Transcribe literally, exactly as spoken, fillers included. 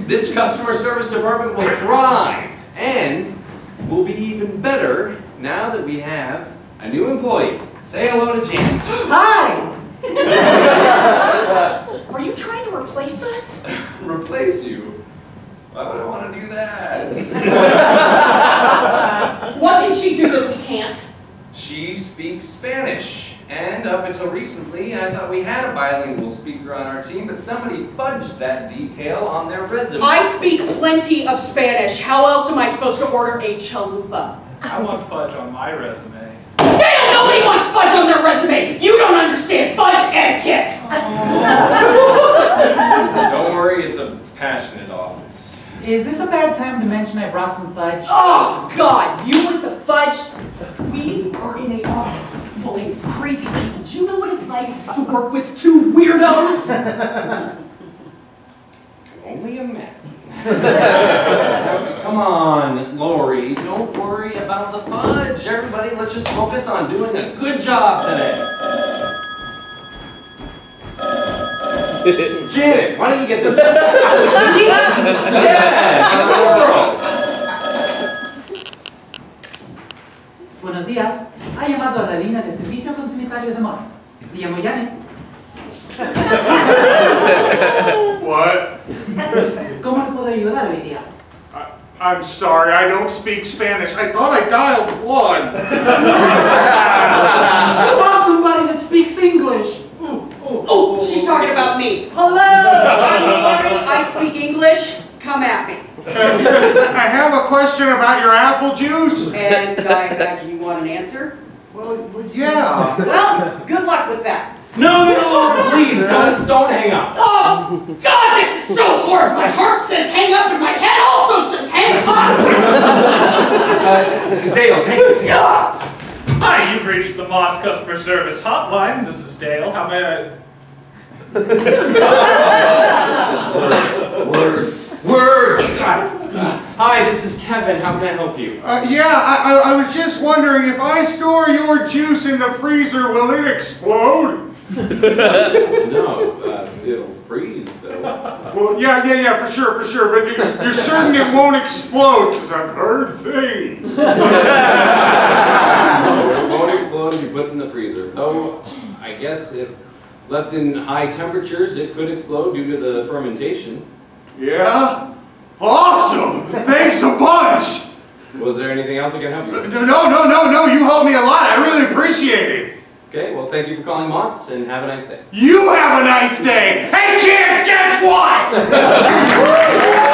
this customer service department will thrive and will be even better now that we have a new employee. Say hello to Jan. Hi! Are you trying to replace us? Replace you? Why would I want to do that? What can she do that we can't? She speaks Spanish. And up until recently, I thought we had a bilingual speaker on our team, but somebody fudged that detail on their resume. I speak plenty of Spanish. How else am I supposed to order a chalupa? I want fudge on my resume. Damn, nobody wants fudge on their resume! You don't understand fudge etiquette! Don't worry, it's a passionate office. Is this a bad time to mention I brought some fudge? Oh, God! You with the fudge? We are in an office full of crazy people. Do you know what it's like to work with two weirdos? Only a man. Come on, Laurie, don't worry about the fudge. Everybody, let's just focus on doing a good job today. Janet, why don't you get this one? Yeah, girl. Buenos días. Ha llamado a la línea de servicio consumitario de Morris. Me llamo Janet. What? ¿Cómo le puedo ayudar hoy día? I, I'm sorry, I don't speak Spanish. I thought I dialed one. You want somebody that speaks English? Oh, oh, oh, she's talking about me. Hello, I'm Laurie. I speak English. Come at me. I have a question about your apple juice. And I imagine you want an answer? Well, yeah. Well, good luck with that. No, no, no, please, don't, don't hang up. Oh, God, this is so hard. My heart says hang up and my head also says hang up. uh, Dale, take it, take it. Hi, you've reached the Mott's customer service hotline. This is Dale. How may I... Words. Words! God. Hi, this is Kevin. How can I help you? Uh, yeah, I, I, I was just wondering, if I store your juice in the freezer, will it explode? No, uh, it'll freeze, though. Well, yeah, yeah, yeah, for sure, for sure. But you're, you're certain it won't explode, because I've heard things. No, it won't explode if you put it in the freezer. Though, I guess if left in high temperatures, it could explode due to the fermentation. Yeah? Awesome! Thanks a bunch! Was there anything else I can help you with? No, no, no, no, no, you helped me a lot. I really appreciate it. Okay, well, thank you for calling Mott's, and have a nice day. You have a nice day! Hey, kids, guess what?